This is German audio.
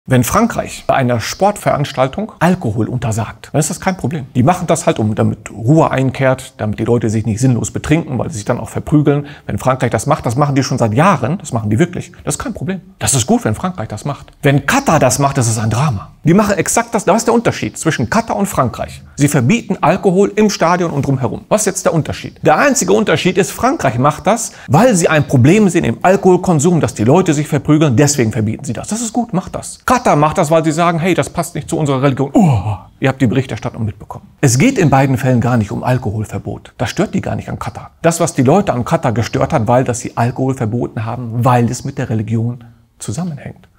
Wenn Frankreich bei einer Sportveranstaltung Alkohol untersagt, dann ist das kein Problem. Die machen das halt, damit Ruhe einkehrt, damit die Leute sich nicht sinnlos betrinken, weil sie sich dann auch verprügeln. Wenn Frankreich das macht, das machen die schon seit Jahren, das machen die wirklich. Das ist kein Problem. Das ist gut, wenn Frankreich das macht. Wenn Katar das macht, das ist ein Drama. Die machen exakt das. Was ist der Unterschied zwischen Katar und Frankreich? Sie verbieten Alkohol im Stadion und drumherum. Was ist jetzt der Unterschied? Der einzige Unterschied ist, Frankreich macht das, weil sie ein Problem sehen im Alkoholkonsum, dass die Leute sich verprügeln. Deswegen verbieten sie das. Das ist gut, macht das. Katar macht das, weil sie sagen, hey, das passt nicht zu unserer Religion. Ihr habt die Berichterstattung mitbekommen. Es geht in beiden Fällen gar nicht um Alkoholverbot. Das stört die gar nicht an Katar. Das, was die Leute an Katar gestört hat, dass sie Alkohol verboten haben, weil es mit der Religion zusammenhängt.